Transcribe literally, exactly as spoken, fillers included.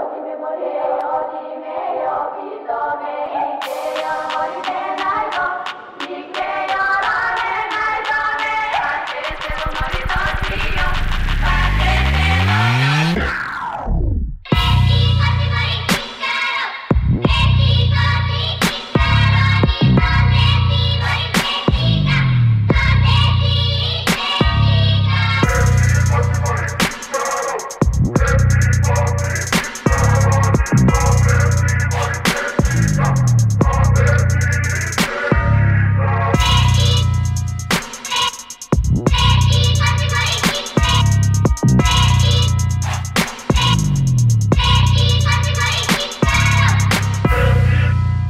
よじめもれよじめよびとめいてやもりめ